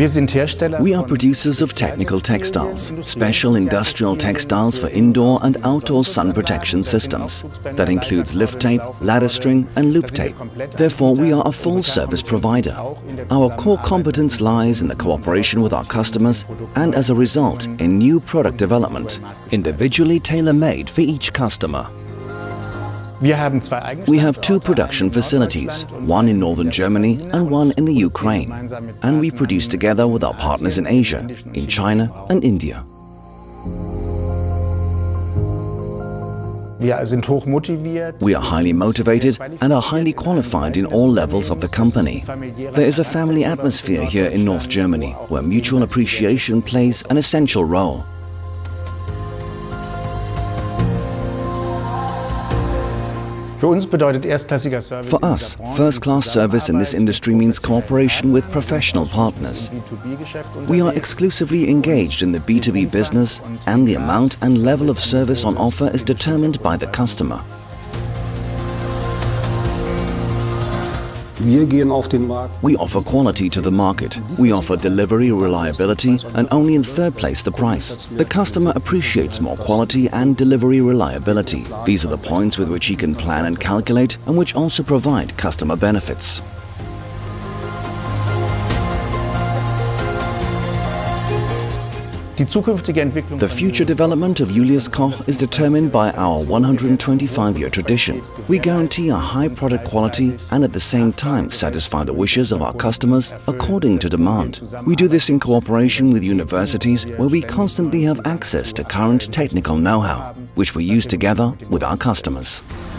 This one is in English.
We are producers of technical textiles, special industrial textiles for indoor and outdoor sun protection systems. That includes lift tape, ladder string and loop tape. Therefore, we are a full-service provider. Our core competence lies in the cooperation with our customers and, as a result, in new product development, individually tailor-made for each customer. We have two production facilities, one in northern Germany and one in the Ukraine, and we produce together with our partners in Asia, in China and India. We are highly motivated and are highly qualified in all levels of the company. There is a family atmosphere here in North Germany, where mutual appreciation plays an essential role. For us, first-class service in this industry means cooperation with professional partners. We are exclusively engaged in the B2B business, and the amount and level of service on offer is determined by the customer. We offer quality to the market. We offer delivery reliability and only in third place the price. The customer appreciates more quality and delivery reliability. These are the points with which he can plan and calculate and which also provide customer benefits. The future development of Julius Koch is determined by our 125-year tradition. We guarantee a high product quality and at the same time satisfy the wishes of our customers according to demand. We do this in cooperation with universities where we constantly have access to current technical know-how, which we use together with our customers.